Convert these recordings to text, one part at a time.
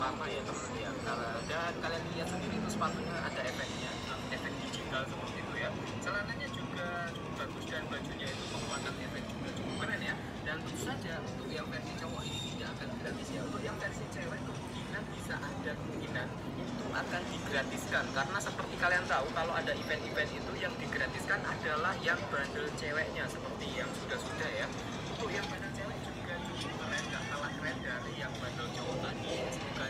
lama ya teman ya. Dan kalian lihat sendiri itu sepatunya ada efeknya, efek digital seperti itu ya. Celananya juga cukup bagus dan bajunya itu mengeluarkan efek juga cukup keren ya. Dan tentu saja untuk yang versi cowok ini tidak akan gratis ya. Untuk yang versi cewek kemungkinan bisa ada kemungkinan itu akan digratiskan, karena seperti kalian tahu kalau ada event-event itu yang digratiskan adalah yang bundle ceweknya seperti yang sudah-sudah ya. Untuk yang bundle cewek juga cukup keren, gak kalah keren dari yang bundle cowok tadi. Semoga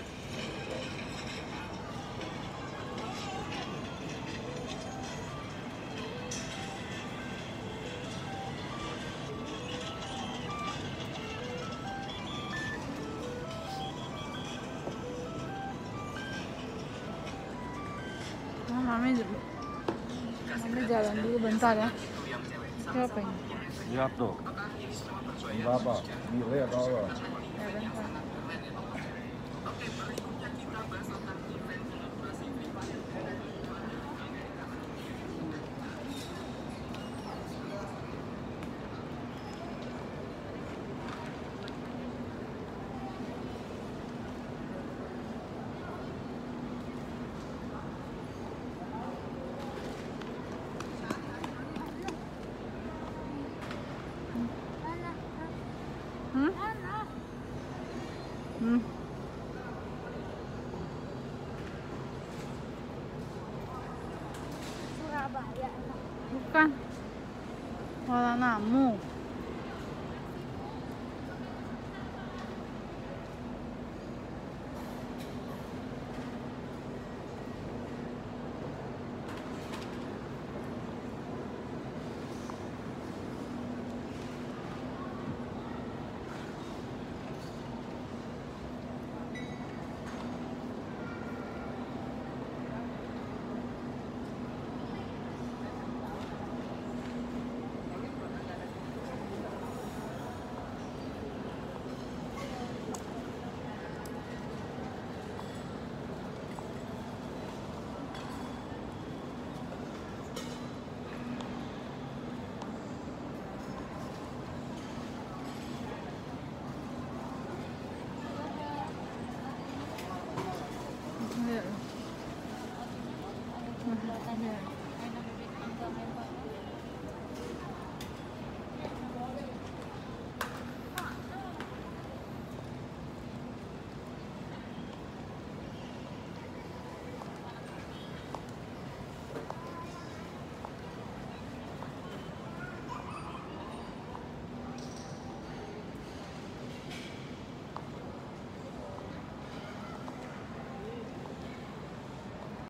Mami jalan dulu bentar ya. Siapa ini? Lihat tuh. Berapa? Nilai atau apa? Ya bentar. Oke, berikutnya kita bahas tentang event kolaborasi pribadi. Surabaya. Bukan. Kuala Namu. Lihat.